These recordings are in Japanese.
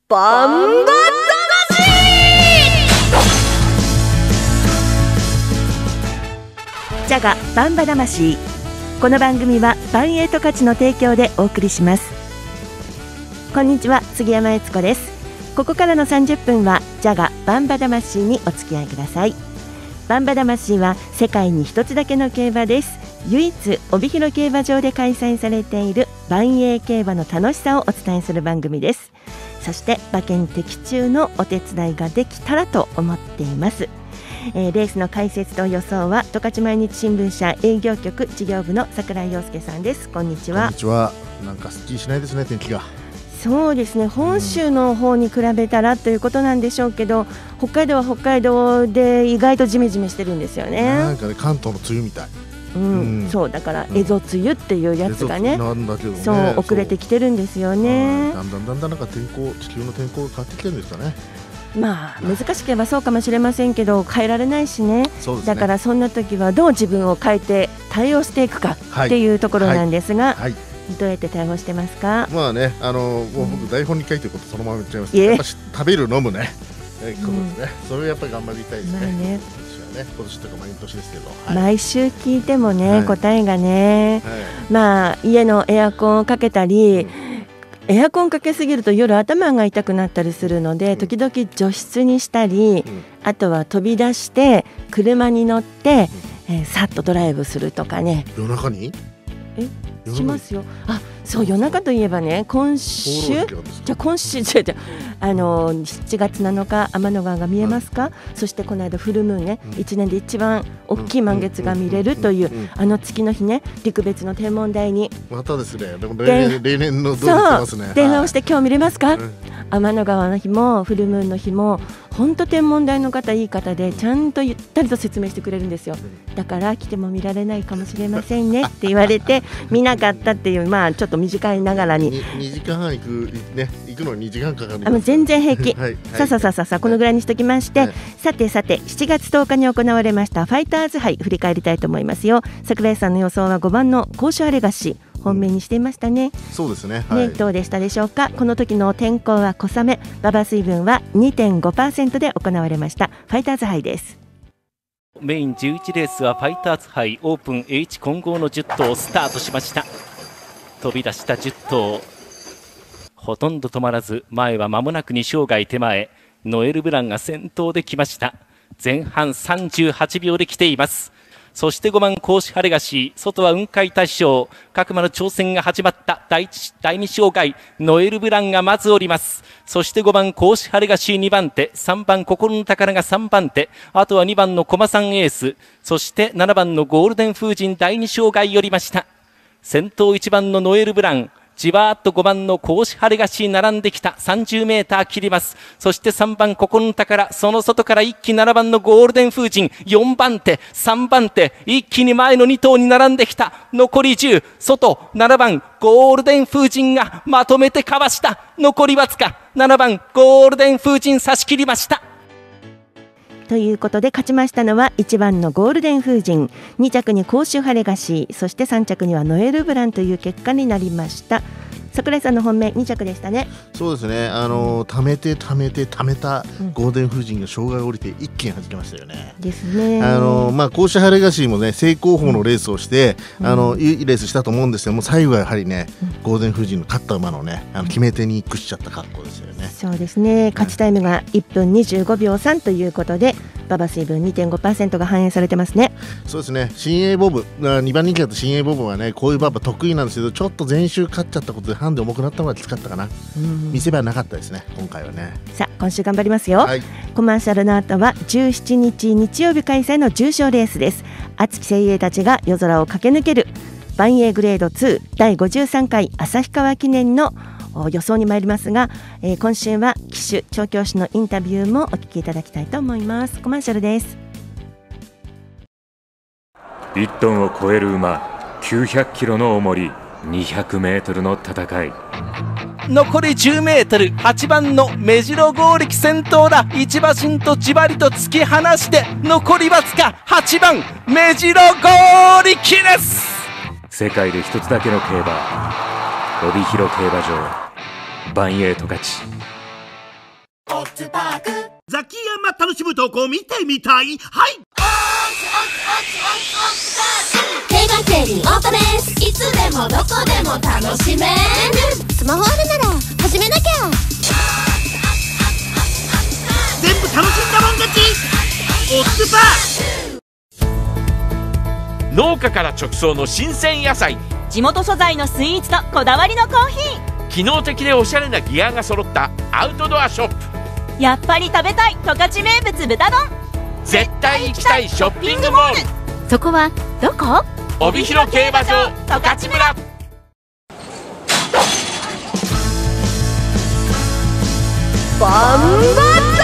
バンバ魂。 ジャガバンバ魂。この番組はバンエイト価値の提供でお送りします。こんにちは、杉山悦子です。ここからの30分はジャガバンバ魂にお付き合いください。バンバ魂は世界に一つだけの競馬です。唯一帯広競馬場で開催されている万栄競馬の楽しさをお伝えする番組です。そして馬券的中のお手伝いができたらと思っています。レースの解説と予想は十勝毎日新聞社営業局事業部の櫻井陽介さんです。こんにちは。 こんにちは。なんかすっきりしないですね、天気が。 そうですね、本州の方に比べたらということなんでしょうけど、北海道は北海道で意外とジメジメしてるんですよね。 なんかね、関東の梅雨みたい。 そうだから蝦夷梅雨っていうやつがね、 なんだけどね、 そう遅れてきてるんですよね。 だんだんなんか地球の天候が変わってきてるんですかね。 まあ難しければそうかもしれませんけど変えられないしね。 そうですね。 だからそんな時はどう自分を変えて対応していくかっていうところなんですが、どうやって対応してますか？ まあね、もう僕台本に書いてることそのまま言っちゃいますけど、やっぱ食べる飲むね、ことですね。それをやっぱり頑張りたいですね。今年とか毎年ですけど、 毎週聞いてもね、答えがね、まあ家のエアコンをかけたり、エアコンかけすぎると夜頭が痛くなったりするので、時々除湿にしたり、あとは飛び出して車に乗って、さっとドライブするとかね。 夜中にしますよ。あ、そう、夜中といえばね、今週7月7日天の川が見えますか？そしてこの間フルムーンね、1年で一番大きい満月が見れるというあの月の日ね、陸別の天文台にまたですね。でも例年のどう言ってますね。 電話をして今日見れますか？天の川の日もフルムーンの日も本当天文台の方いい方でちゃんとゆったりと説明してくれるんですよ。だから来ても見られないかもしれませんねって言われて見なかったっていう、まあちょっと短いながらに 2時間半行くのに2時間かかる。 全然平気。さこのぐらいにしときまして、さて7月10日に行われましたファイターズ杯振り返りたいと思いますよ。櫻井さんの予想は5番の甲州アレガシー本命にしていましたね。 そうですね。 どうでしたでしょうか？この時の天候は小雨、馬場水分は 2.5% で行われましたファイターズ杯です。 メイン11レースはファイターズ杯オープン H 混合の10頭スタートしました。飛び出した10頭ほとんど止まらず、前は間もなく2生涯手前、ノエルブランが先頭で来ました。前半38秒で来ています。そして5番甲子ハレガシー、外は雲海大将、各馬の挑戦が始まった。第2障害ノエルブランがまず降ります。そして5番甲子ハレガシー2番手、3番心の宝が3番手、あとは2番のコマさんエース、そして7番のゴールデン風神第2障害寄りました。先頭1番のノエルブラン、じわーっと5番の甲子ハレガシー並んできた。30メーター切ります。そして3番心の宝、その外から一気7番のゴールデン風神、4番手3番手一気に前の2頭に並んできた。残り10、外7番ゴールデン風神がまとめてかわした。残りわずか。7番ゴールデン風神差し切りました。 ということで勝ちましたのは1番のゴールデン風神、2着に甲州ハレガシー、そして3着にはノエルブランという結果になりました。櫻井さんの本命2着でしたね。 そうですね。貯めたゴールデン風神が障害を降りて一気に弾けましたよね。 ですね。 甲州ハレガシーもね、正攻法のレースをして、いいレースしたと思うんですけども、最後はやはりね、ゴールデン風神の勝った馬のね、決め手に屈しちゃった格好ですよね。 そうですね。勝ちタイムが1分25秒3ということで、馬場水分 2.5% が反映されてますね。 そうですね。新鋭ボブ、2番人気だと新鋭ボブはね、こういう馬場得意なんですけど、ちょっと前週勝っちゃったことでハンデ重くなったのがきつかったかな。見せ場なかったですね、今回はね。 さあ今週頑張りますよ。コマーシャルの後は17日日曜日開催の重賞レースです。熱き精鋭たちが夜空を駆け抜ける万栄グレード2第53回旭川記念の予想に参りますが、今週は騎手調教師のインタビューもお聞きいただきたいと思います。コマーシャルです。 1トンを超える馬、900キロの重り、200メートルの戦い。 残り10メートル、8番の目白剛力先頭だ。一馬身とじわりと突き放して残りわずか。8番目白剛力です。 世界で一つだけの競馬、帯広競馬場、バンエイト勝ち。 ツパーク。 ザキヤマ楽しむとこ見てみたい。はい。 定番競輪オートレース、いつでもどこでも楽しめる。スマホあるなら始めなきゃ。 全部楽しんだもん勝ち。オッズパー。 農家から直送の新鮮野菜、 地元素材のスイーツとこだわりのコーヒー、 機能的でおしゃれなギアが揃ったアウトドアショップ。 やっぱり食べたい十勝名物豚丼。 絶対行きたいショッピングモール。 そこはどこ？ 帯広競馬場十勝村。 バンバ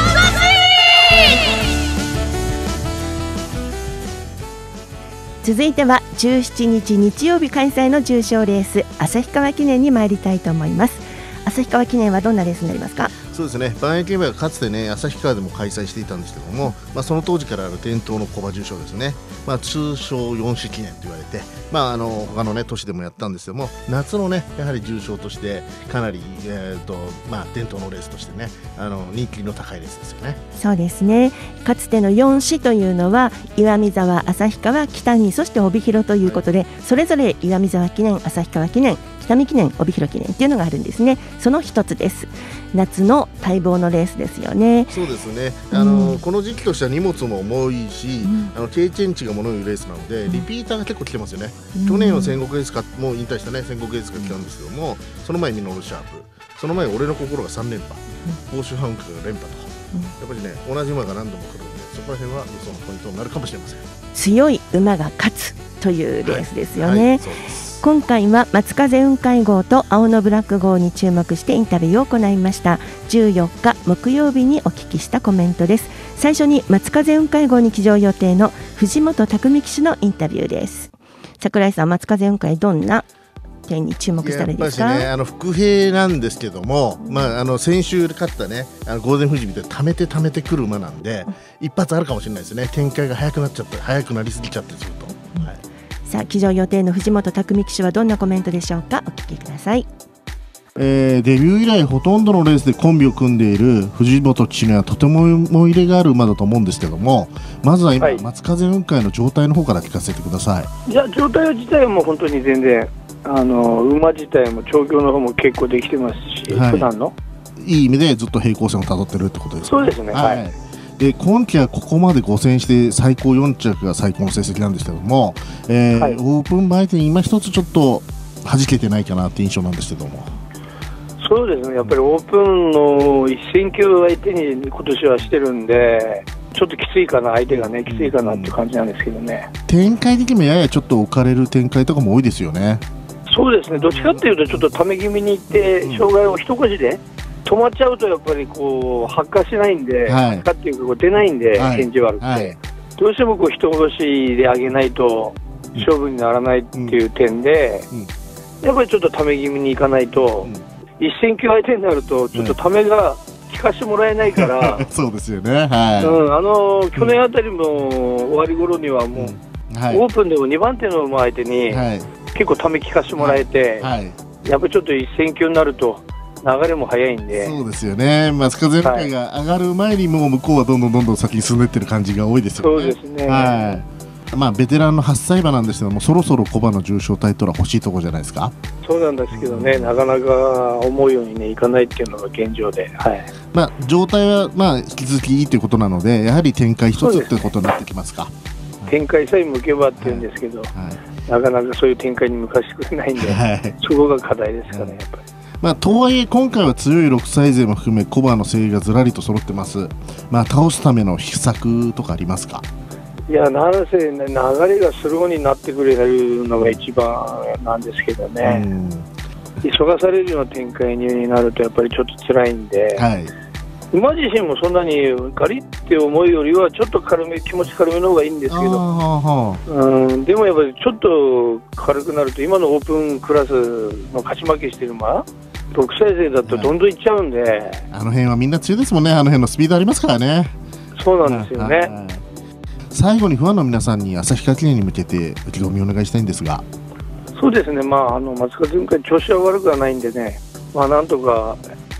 続いては17日日曜日開催の重賞レース旭川記念に参りたいと思います。旭川記念はどんなレースになりますか？ そうですね、万栄競馬がかつてね旭川でも開催していたんですけども、その当時からある伝統の小馬重賞ですね、通称4種記念と言われて、他のね都市でもやったんですけども、夏のねやはり重賞としてかなり、伝統のレースとしてね人気の高いレースですよね。 そうですね、かつての4市というのは岩見沢、旭川、北見、そして帯広ということで、それぞれ岩見沢記念、旭川記念、北見記念、帯広記念っていうのがあるんですね。その一つです。夏の待望のレースですよね。 そうですね、この時期としては荷物も重いし、経験値が物を言うレースなので、リピーターが結構来てますよね。去年は戦国エースかもう引退したね戦国エースが来たんですけども、その前ミノルシャープ、その前俺の心が3連覇、欧州ハンクが連覇と、やっぱりね同じ馬が何度も来るので、そこら辺は予想のポイントになるかもしれません。 強い馬が勝つというレースですよね。 そうです。 今回は松風雲海号と青のブラック号に注目してインタビューを行いました。14日木曜日にお聞きしたコメントです。最初に松風雲海号に騎乗予定の藤本匠騎手のインタビューです。櫻井さん、松風雲海どんな点に注目したらいいですか？ やっぱりね伏兵なんですけども、先週勝ったねゴールデン富士みたいに溜めてくる馬なんで、一発あるかもしれないですね。展開が早くなりすぎちゃってすると、 さあ騎乗予定の藤本匠騎手はどんなコメントでしょうか？お聞きください。 デビュー以来ほとんどのレースでコンビを組んでいる藤本騎手にはとても思い入れがある馬だと思うんですけども、まずは今、松風雲海の状態の方から聞かせてください。 いや、状態自体はもう本当に全然馬自体も調教の方も結構できてますし、普段のいい意味でずっと平行線をたどってるってことですね。 そうですね、 で今季はここまで5戦して最高4着が最高の成績なんですけども、オープン馬相手に今一つちょっと弾けてないかなって印象なんですけども。 そうですね、やっぱりオープンの一戦級相手に今年はしてるんで、ちょっときついかな、相手がねきついかなっていう感じなんですけどね。 展開的にもややちょっと置かれる展開とかも多いですよね。 そうですね、どっちかっていうとちょっとため気味にいって、障害を一腰で止まっちゃうとやっぱりこう発火しないんで、発火っていうかこう出ないんで、返事悪くて、どうしてもこう一腰で上げないと勝負にならないっていう点で、やっぱりちょっとため気味にいかないと、一戦級相手になるとちょっとためが効かしてもらえないからそうですよね、 去年あたりも終わり頃にはもう、オープンでも2番手の馬相手に結構ため効かしてもらえて、やっぱりちょっと一戦級になると流れも早いんで。 そうですよね、松風雲海が上がる前にもう向こうはどんどん先に進んでってる感じが多いですよね。 そうですね、 ベテランの8歳馬なんですけども、そろそろ小馬の重賞タイトルは欲しいところじゃないですか。 そうなんですけどね、なかなか思うようにねいかないっていうのが現状で、 状態は引き続きいいということなので、やはり展開一つということになってきますか。 展開さえ向けばっていうんですけど、なかなかそういう展開に向かしてくれないんで、そこが課題ですかね、やっぱり。 とはいえ今回は強い6歳勢も含め小馬の精鋭がずらりと揃ってます。倒すための秘策とかありますか？ いや、なんせ、流れがスローになってくれるのが一番なんですけどね、急がされるような展開になるとやっぱりちょっと辛いんで、馬自身もそんなにガリって思うよりはちょっと気持ち軽めの方がいいんですけど、でもやっぱりちょっと軽くなると今のオープンクラスの勝ち負けしてる馬6歳勢だとどんどんいっちゃうんで、 あの辺はみんな強いですもんね。あの辺のスピードありますからね。 そうなんですよね。 最後にファンの皆さんに旭川記念に向けて意気込みをお願いしたいんですが。 そうですね、松風雲海調子は悪くはないんでね、なんとか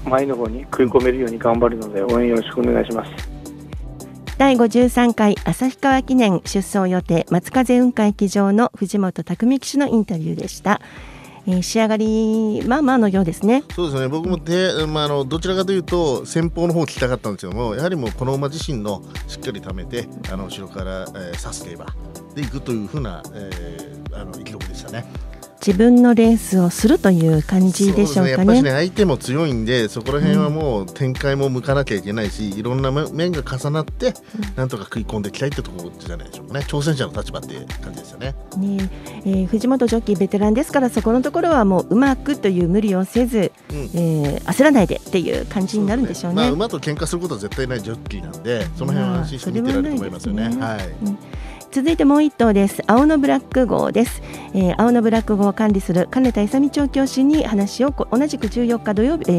前の方に食い込めるように頑張るので応援よろしくお願いします。 第53回旭川記念出走予定松風雲海騎乗の藤本匠騎手のインタビューでした。仕上がりまあまあのようですね。 そうですね、僕もどちらかというと先方の方を聞きたかったんですけども、やはりもうこの馬自身のしっかり貯めて後ろから、刺す競馬でいくというふうな、記録でしたね。 自分のレースをするという感じでしょうかね。 やっぱりね、相手も強いんで、そこら辺はもう展開も向かなきゃいけないし、いろんな面が重なってなんとか食い込んでいきたいってところじゃないでしょうかね。挑戦者の立場っていう感じですよね。 藤本ジョッキーベテランですから、そこのところはもううまくという無理をせず、焦らないでっていう感じになるんでしょうね。 馬と喧嘩することは絶対ないジョッキーなんで、その辺は安心して見てられると思いますよね。 続いてもう一頭です。青のブラック号です。青のブラック号を管理する金田勇調教師に話を同じく14日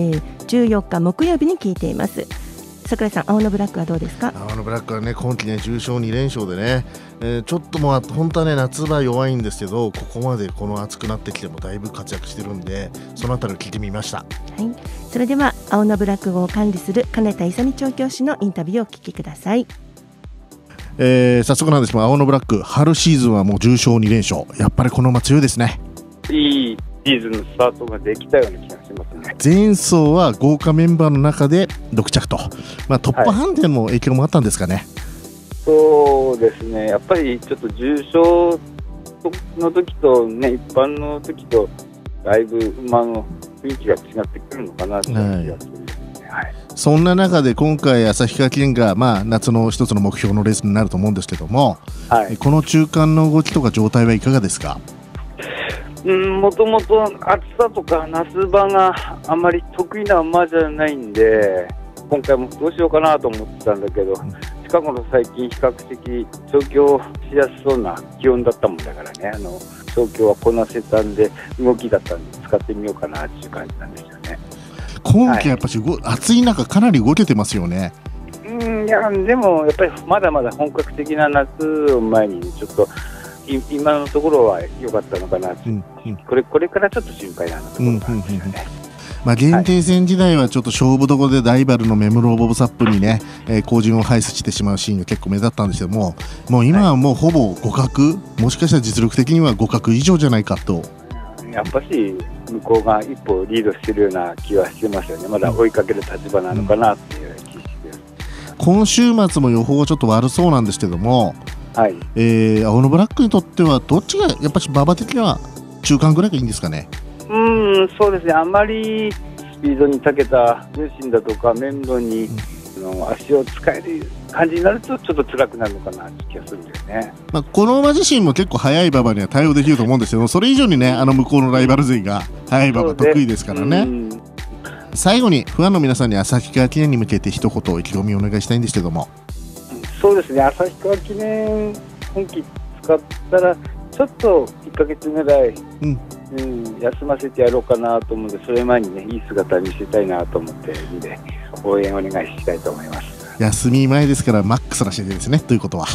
14日木曜日に聞いています。櫻井さん、青のブラックはどうですか？ 青のブラックはね、今季ね重賞2連勝でね、ちょっともう本当はね夏場弱いんですけど、ここまでこの暑くなってきてもだいぶ活躍してるんで、そのあたりを聞いてみました。 それでは青のブラック号を管理する金田勇調教師のインタビューをお聞きください。 早速なんですが、青のブラック春シーズンはもう重賞2連勝、やっぱりこの馬強いですね。 いいシーズンのスタートができたような気がしますね。 前走は豪華メンバーの中で6着と、トップハンデの影響もあったんですかね。 そうですね、やっぱりちょっと重賞の時とね、一般の時とだいぶ馬の雰囲気が違ってくるのかなという気がするんですね。 そんな中で今回旭川記念が、夏の一つの目標のレースになると思うんですけども、この中間の動きとか状態はいかがですか？ もともと暑さとか夏場があまり得意な馬じゃないんで、今回もどうしようかなと思ってたんだけど、近頃最近比較的調教しやすそうな気温だったもんだからね、調教はこなせたんで動きだったんで使ってみようかなっていう感じなんですよね。 今季やっぱし、暑い中かなり動けてますよね。 いやでもやっぱりまだまだ本格的な夏を前にちょっと今のところは良かったのかな、これからちょっと心配なところなんですよね。 限定戦時代はちょっと勝負どころでライバルのメムローボブサップにね、後陣を排出してしまうシーンが結構目立ったんですけども、もう今はもうほぼ互角、もしかしたら実力的には互角以上じゃないかと。 やっぱし向こうが一歩リードしているような気はしてますよね。まだ追いかける立場なのかなっていう気がして、 今週末も予報はちょっと悪そうなんですけども、青のブラックにとってはどっちがやっぱし馬場的には中間ぐらいがいいんですかね。 そうですね、あまりスピードに長けた重心だとか面倒に、足を使える感じになるとちょっと辛くなるのかなって気がするんですね。 この馬自身も結構速い馬場には対応できると思うんですけど、それ以上にね、向こうのライバル勢が速い馬場得意ですからね。最後にファンの皆さんに旭川記念に向けて一言意気込みをお願いしたいんですけども。 そうですね、旭川記念本気使ったらちょっと1ヶ月ぐらい、休ませてやろうかなと思うんで、それ前にねいい姿見せたいなと思っているんで、応援お願いしたいと思います。 休み前ですからマックスな試合ですね、ということは。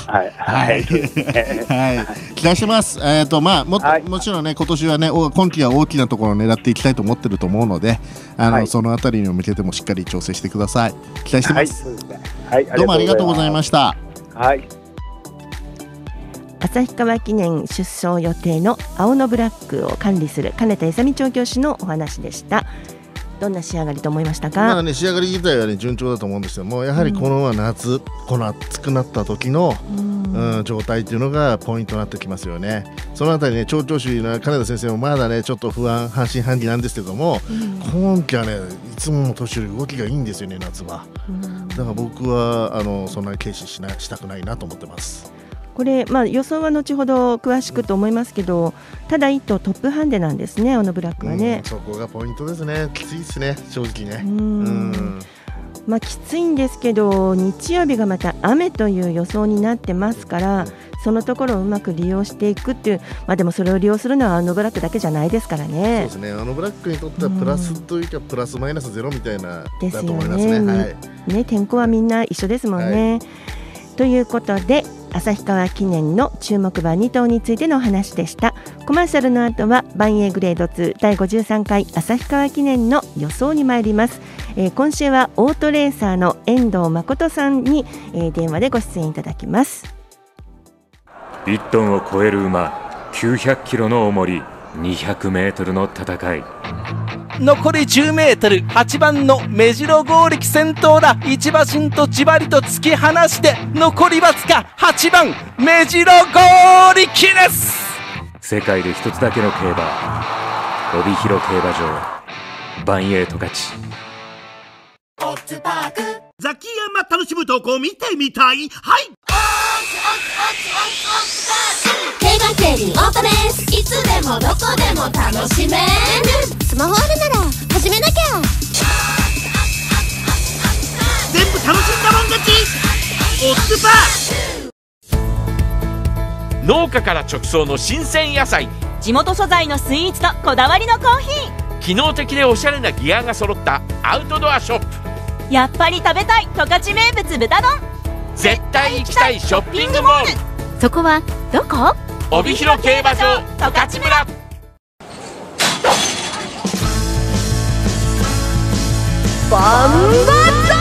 期待してます。もちろんね、今年はね、今季は大きなところを狙っていきたいと思ってると思うので、そのあたりに向けてもしっかり調整してください。期待してます。どうもありがとうございました。 旭川記念出走予定の青のブラックを管理する金田勇調教師のお話でした。どんな仕上がりと思いましたか？ 仕上がり自体は、順調だと思うんですけども、やはりこの夏、この暑くなった時の、状態というのがポイントになってきますよね。そのあたりね、調教師の金田先生もまだねちょっと半信半疑なんですけども、今季はねいつもの年より動きがいいんですよね、夏は。だから僕はそんなに軽視したくないなと思ってます。 これ、予想は後ほど詳しくと思いますけど、ただ1頭トップハンデなんですね、青のブラックはね。 そこがポイントですね。きついですね、正直ね。 きついんですけど、日曜日がまた雨という予想になってますから、そのところをうまく利用していくっていう、でもそれを利用するのは青のブラックだけじゃないですからね。 そうですね、青のブラックにとってはプラスというか、プラスマイナスゼロみたいなだと思いますね。 天候はみんな一緒ですもんね。ということで、旭川記念の注目馬2頭についてのお話でした。コマーシャルの後はバンエーグレード2第53回旭川記念の予想に参ります。 今週はオートレーサーの遠藤誠さんに、電話でご出演いただきます。 1トンを超える馬、900キロの重り、200メートルの戦い。 残り10メートル、8番の目白剛力先頭だ。一馬身とじわりと突き放して残りわずか。8番目白剛力です。 世界で一つだけの競馬、帯広競馬場、バンエイト勝ち。 ザキヤマ楽しむとこ見てみたい。はい、 競馬競輪オートレース、いつでもどこでも楽しめる。スマホあるなら始めなきゃ。 全部楽しんだもん勝ち。オッズパー。 農家から直送の新鮮野菜、 地元素材のスイーツとこだわりのコーヒー、 機能的でおしゃれなギアが揃ったアウトドアショップ。 やっぱり食べたい十勝名物豚丼。 絶対行きたいショッピングモール。 そこはどこ？ 帯広競馬場十勝村。 バンバ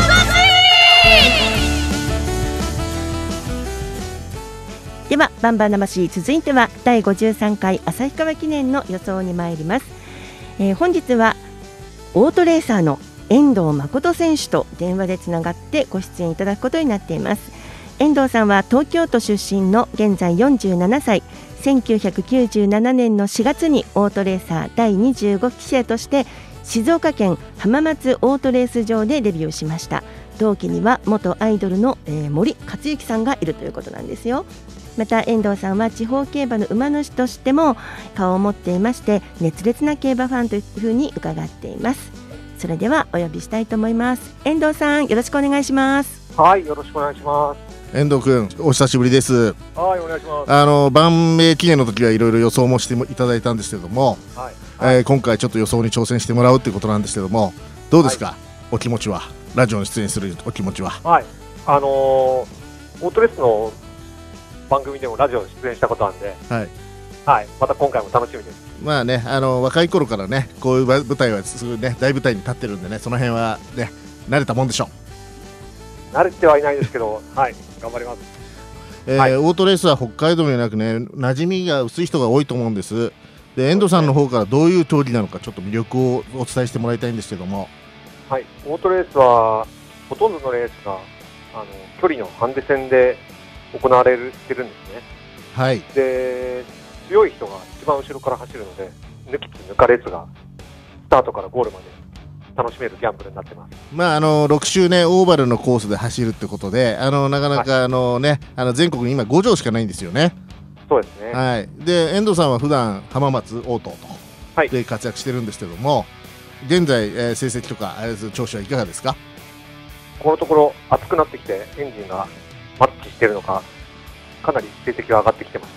ではバンバン魂、続いては第53回旭川記念の予想に参ります。本日はオートレーサーの遠藤誠選手と電話でつながってご出演いただくことになっています。遠藤さんは東京都出身の現在47歳、1997年の4月にオートレーサー第25期生として静岡県浜松オートレース場でデビューしました。同期には元アイドルの、森克行さんがいるということなんですよ。また遠藤さんは地方競馬の馬主としても顔を持っていまして、熱烈な競馬ファンというふうに伺っています。それではお呼びしたいと思います。遠藤さん、よろしくお願いします。 はい、よろしくお願いします。 遠藤君、お久しぶりです。 はい、お願いします。 万名記念の時はいろいろ予想もしていただいたんですけども、今回ちょっと予想に挑戦してもらうっていうことなんですけども、どうですか、お気持ちは、ラジオに出演するお気持ちは。 はい、オートレースの番組でもラジオに出演したことなんで、はい、また今回も楽しみです。 まあね、若い頃からね、こういう舞台はすぐね、大舞台に立ってるんでね、その辺はね、慣れたもんでしょう。 慣れてはいないですけど、はい、頑張ります。 オートレースは北海道になくね、馴染みが薄い人が多いと思うんです。で、遠藤さんの方からどういう競技なのか、ちょっと魅力をお伝えしてもらいたいんですけども。 はい、オートレースはほとんどのレースが距離のハンデ戦で行われてるんですね。 はい。 で、強い人が一番後ろから走るので、抜きつ抜かれつがスタートからゴールまで楽しめるギャンブルになってます。 まあ6周ね、オーバルのコースで走るってことで、なかなか全国に今5場しかないんですよね。 そうですね。 はい。で、遠藤さんは普段浜松オートとで活躍してるんですけども、現在、成績とか調子はいかがですか？ このところ暑くなってきてエンジンがマッチしてるのか、かなり成績が上がってきてます。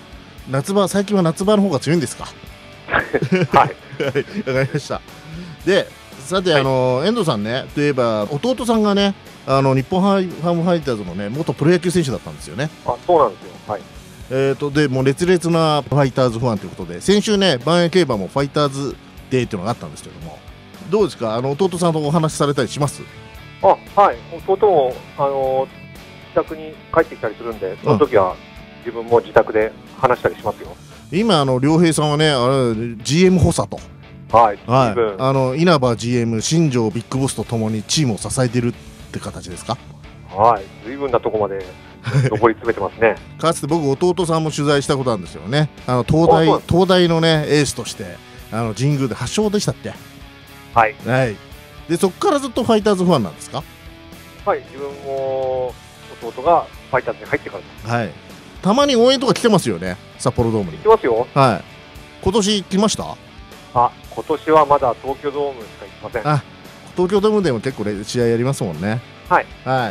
最近は夏場の方が強いんですか？ はい。 わかりました。で、さて、遠藤さんね、といえば弟さんがね、日本ハムファイターズのね、元プロ野球選手だったんですよね。 あ、そうなんですよ。はい。 でもう熱烈なファイターズファンということで、先週ね、万栄競馬もファイターズデーっていうのがあったんですけども、どうですか、弟さんとお話しされたりします？ はい、弟も自宅に帰ってきたりするんで、その時は自分も自宅で話したりしますよ。 今良平さんはね、GM 補佐と、 はい、 稲葉 GM、新庄ビッグボスとともにチームを支えてるって形ですか？ はい、随分なとこまで上り詰めてますね。 かつて僕、弟さんも取材したことあるんですよね。東大のね、エースとして神宮で8勝でしたっけ？ はい、 はい。で、そこからずっとファイターズファンなんですか？ はい、自分も弟がファイターズに入ってからです。 はい。たまに応援とか来てますよね、札幌ドームに。 来てますよ。 はい。今年来ました？ 今年はまだ東京ドームしか行きません。 東京ドームでも結構試合やりますもんね。 はい。 はい。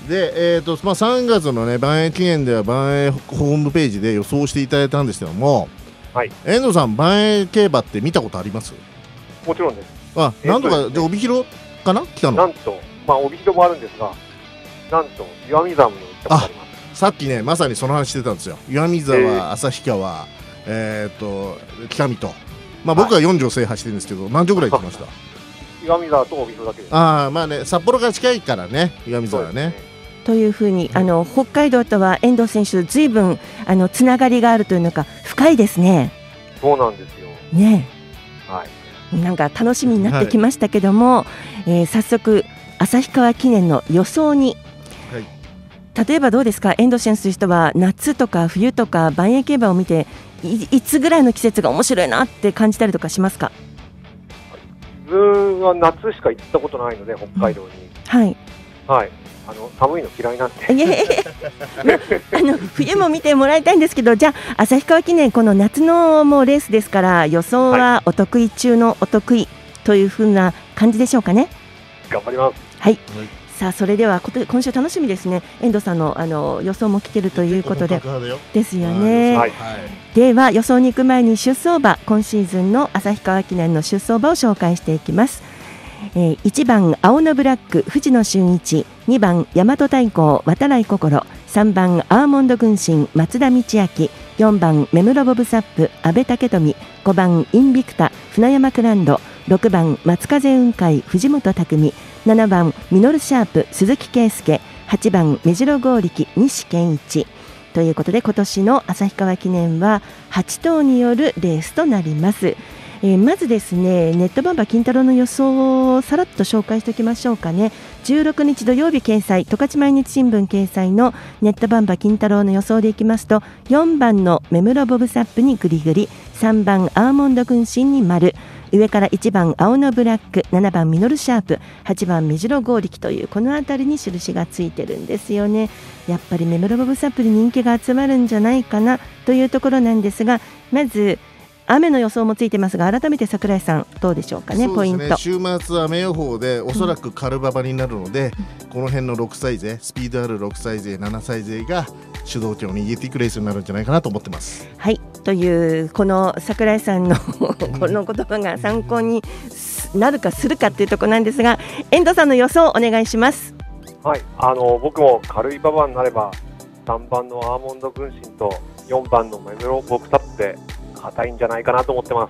で、3月のね、万栄記念では万栄ホームページで予想していただいたんですけども、 はい。 遠藤さん、万栄競馬って見たことあります？ もちろんです。 なんとか、で、帯広かな来たの？ なんと、帯広もあるんですが、なんと、岩見沢も行ったことあります。 さっきね、まさにその話してたんですよ。岩見沢、旭川、北見と。僕は4場制覇してるんですけど、何場ぐらい行きました？ 岩見沢と帯広だけです。 まあね、札幌から近いからね、岩見沢はね。 というふうに北海道とは遠藤選手ずいぶんつながりがあるというのか深いですね。 そうなんですよね。 はい、 なんか楽しみになってきましたけども、早速旭川記念の予想に、例えばどうですか、遠藤選手という人は夏とか冬とか万栄競馬を見て いつぐらいの季節が面白いなって感じたりとかしますか？ 自分は夏しか行ったことないので北海道に、 はいはい、寒いの嫌いなんで冬も見てもらいたいんですけど、じゃあ旭川記念この夏のもうレースですから予想はお得意中のお得意というふうな感じでしょうかね。 頑張ります。 はい、さあそれでは今週楽しみですね。遠藤さんの予想も聞けるということでですよね。では予想に行く前に出走馬、今シーズンの旭川記念の出走馬を紹介していきます。1番青のブラック藤野俊一、2番大和太鼓渡来心、3番アーモンド軍神松田道明、4番目室ボブサップ阿部武富、5番インビクタ船山クランド、6番松風雲海藤本匠、7番ミノルシャープ鈴木圭介、8番目白剛力西健一ということで、今年の旭川記念は8頭によるレースとなります。まずですね、ネットバンバ金太郎の予想をさらっと紹介しておきましょうかね。16日土曜日掲載、十勝毎日新聞掲載のネットバンバ金太郎の予想でいきますと、4番の目室ボブサップにグリグリ、3番アーモンド軍神に丸、上から1番青のブラック、7番ミノルシャープ、8番目白剛力というこの辺りに印がついてるんですよね。やっぱり目室ボブサップに人気が集まるんじゃないかなというところなんですが、まず雨の予想もついてますが、改めて櫻井さんどうでしょうかね。ポイント、 週末雨予報でおそらくカルババになるので、この辺の6歳勢、スピードある6歳勢7歳勢が主導権を握っていくレースになるんじゃないかなと思ってます。 はい、というこの櫻井さんのこの言葉が参考になるかするかというところなんですが、遠藤さんの予想お願いします。 はい、僕も軽い馬場になれば3番のアーモンド軍神と4番の目黒ボブサップで硬いんじゃないかなと思ってます。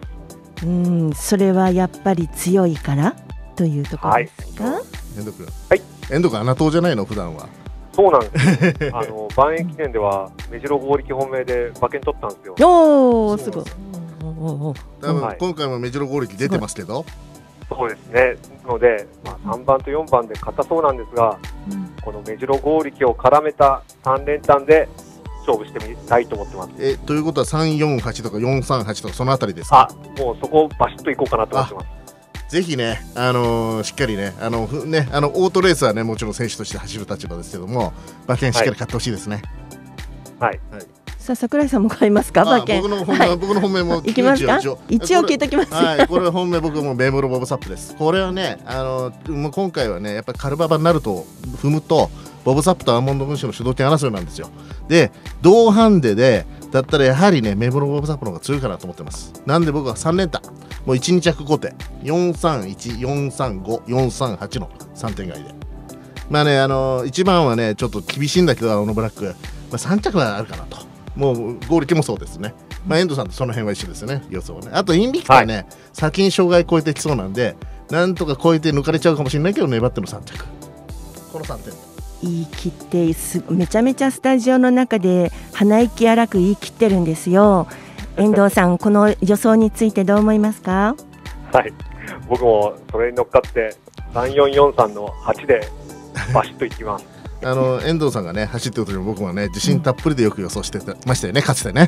それはやっぱり強いからというところですか？ 遠藤君、 はい、 遠藤君穴党じゃないの普段は。 そうなんです万栄記念では目白剛力本命で馬券取ったんですよ。 おー、すごい。 多分今回も目白剛力出てますけど、 そうですね。ので、3番と4番で硬そうなんですが、この目白剛力を絡めた3連単で勝負してみたいと思ってます。 ということは348とか438とかそのあたりですか？ もうそこをバシッといこうかなと思ってます。 ぜひね、しっかりね、オートレースはね、もちろん選手として走る立場ですけども、馬券しっかり買ってほしいですね。 はい。 さあ櫻井さんも買いますか？馬券。 僕の本命もいきますか？一応聞いておきます。 はい、これは本命僕も目室ボブサップです。これはね、もう今回はね、やっぱりカルババになると踏むとボブサップとアーモンド軍神の主導権争いなんですよ。で、同ハンデでだったらやはりね、目室ボブサップの方が強いかなと思ってます。なんで僕は3連単、もう1、2着5手、431、435、438の3点買いで。まあね、1番はね、ちょっと厳しいんだけど、青のブラック、3着はあるかなと。もう合力もそうですね。遠藤さんとその辺は一緒ですよね、予想はね。あとインビクターね、先に障害超えてきそうなんで、なんとか超えて抜かれちゃうかもしれないけど、粘っての3着。この3点。 言い切ってめちゃめちゃスタジオの中で鼻息荒く言い切ってるんですよ。遠藤さん、この予想についてどう思いますか？ はい、僕もそれに乗っかって3443の8でバシッといきます。 遠藤さんがね走ってる時も僕はね自信たっぷりでよく予想してましたよね、かつてね。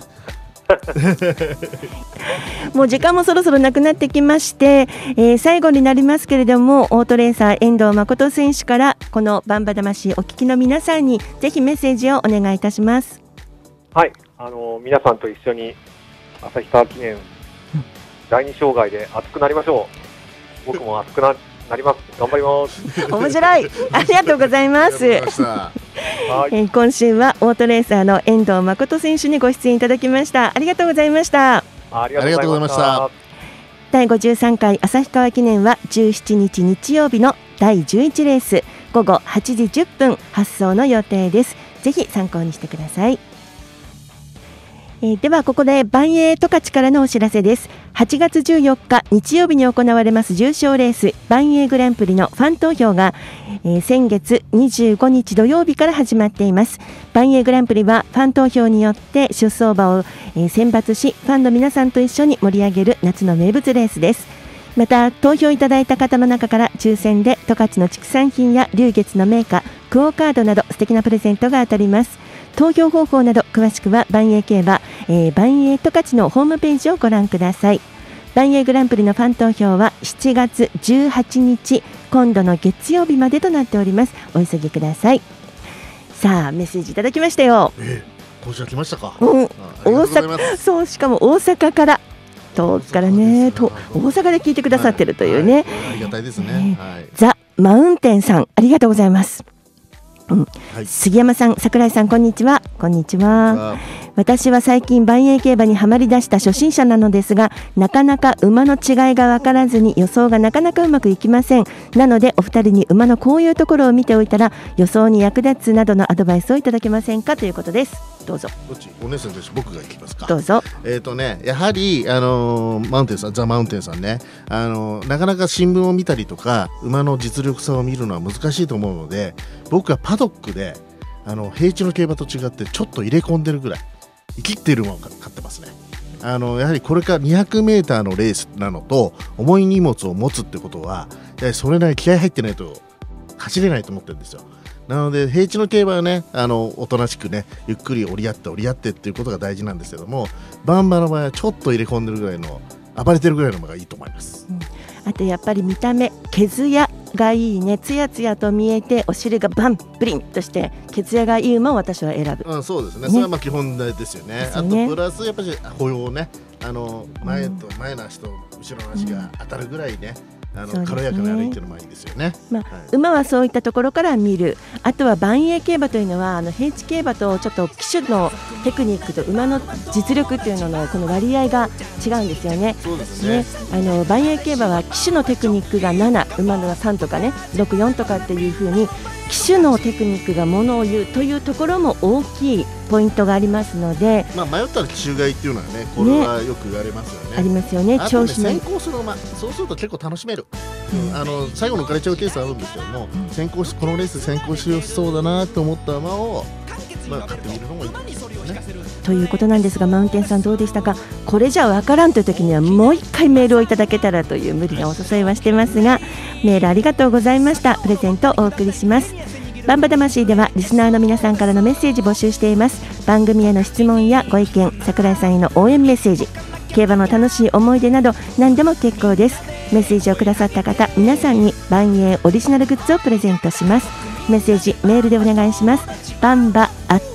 もう時間もそろそろなくなってきまして、最後になりますけれども、オートレーサー遠藤誠選手からこのバンバ魂お聞きの皆さんにぜひメッセージをお願いいたします。 はい、皆さんと一緒に旭川記念第二障害で熱くなりましょう。僕も熱くなります。頑張ります。 面白い。ありがとうございます。今週はオートレーサーの遠藤誠選手にご出演いただきました。ありがとうございました。 ありがとうございました。 第53回旭川記念は17日日曜日の第11レース午後8時10分発送の予定です。ぜひ参考にしてください。 ではここでバンエイ十勝からのお知らせです。8月14日日曜日に行われます重賞レースバンエイグランプリのファン投票が、先月25日土曜日から始まっています。バンエイグランプリはファン投票によって出走馬を、選抜しファンの皆さんと一緒に盛り上げる夏の名物レースです。また投票いただいた方の中から抽選で十勝の畜産品や龍月の銘菓クオカードなど素敵なプレゼントが当たります。投票方法など詳しくはバンエイ競馬、バンエイ十勝のホームページをご覧ください。バンエイグランプリのファン投票は7月18日今度の月曜日までとなっております。お急ぎください。さあメッセージいただきましたよ。 今週は来ましたか。 大阪、そうしかも大阪から遠くからね、大阪で聞いてくださってるというね、 ありがたいですね。 ザ・マウンテンさんありがとうございます。杉山さん、桜井さん、こんにちは。こんにちは。私は最近バンエイ競馬にはまり出した初心者なのですが、なかなか馬の違いが分からずに予想がなかなかうまくいきません。なのでお二人に馬のこういうところを見ておいたら予想に役立つなどのアドバイスをいただけませんかということです。どうぞ。 どっち、お姉さんです。僕が行きますか。 どうぞ。 やはりマウンテンさん、ザ・マウンテンさんね、なかなか新聞を見たりとか馬の実力差を見るのは難しいと思うので、僕はパドックで平地の競馬と違ってちょっと入れ込んでるぐらい生きっている馬を買ってますね。やはりこれから200メーターのレースなのと重い荷物を持つってことはやはりそれなりに気合入ってないと走れないと思ってるんですよ。なので平地の競馬はね、おとなしくねゆっくり折り合ってっていうことが大事なんですけども、バン馬の場合はちょっと入れ込んでるぐらいの暴れてるぐらいの馬がいいと思います。 あとやっぱり見た目毛艶がいいね、つやつやと見えてお尻がバンブリンとして毛艶がいい馬を私は選ぶ。 そうですね。それはまあ基本ですよね。あとプラスやっぱり歩様ね、前の足と後ろの足が当たるぐらいね、軽やかに歩いてるのもいいですよね。 馬はそういったところから見る。あとはバンエイ競馬というのは平地競馬とちょっと騎手のテクニックと馬の実力というののこの割合が違うんですよね。 そうですね。 バンエイ競馬は騎手のテクニックが7、馬の3とかね6、4とかっていう風に騎手のテクニックがものを言うというところも大きいポイントがありますので、 迷ったら騎手買いっていうのはね、これはよく言われますよね。 ありますよね。調子の先行する馬、そうすると結構楽しめる。最後の浮かれちゃうケースあるんですけども、このレース先行しそうだなと思った馬を買ってみるのもいいと思いますよね。 ということなんですが、マウンテンさんどうでしたか。これじゃ分からんという時にはもう一回メールをいただけたらという無理なお誘いはしてますが、メールありがとうございました。プレゼントをお送りします。バンバ魂ではリスナーの皆さんからのメッセージ募集しています。番組への質問やご意見、桜井さんへの応援メッセージ、競馬の楽しい思い出など何でも結構です。メッセージをくださった方皆さんにバンエイオリジナルグッズをプレゼントします。メッセージメールでお願いします。バンバ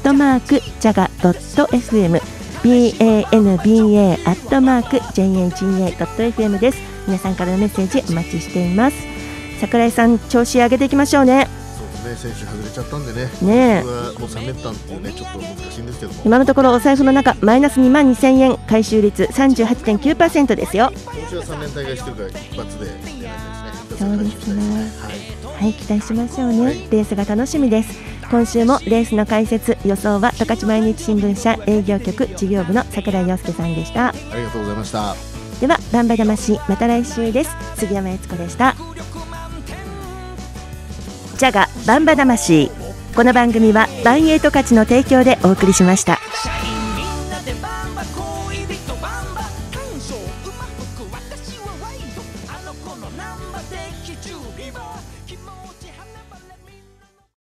@jaga.fm banba@jaga.fm です。皆さんからのメッセージお待ちしています。桜井さん、調子上げていきましょうね。 選手外れちゃったんでね、僕はもう3連単っていうね、ちょっと難しいんですけども、 今のところお財布の中マイナス2万2000円、回収率 38.9% ですよ。 今週は3連単買いしてるから一発で狙いたいですね。 そうですね。はい、期待しましょうね。レースが楽しみです。今週もレースの解説予想は十勝毎日新聞社営業局事業部の桜井陽介さんでした。 ありがとうございました。 ではバンバ魂また来週です。杉山悦子でした。ジャガバンバ魂。この番組はバンエイ十勝の提供でお送りしました。